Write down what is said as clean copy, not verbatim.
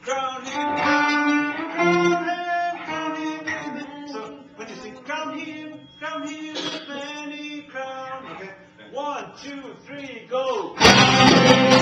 Crown him, crown him. So when you sing, crown him with many crowns. Okay. 1, 2, 3, go.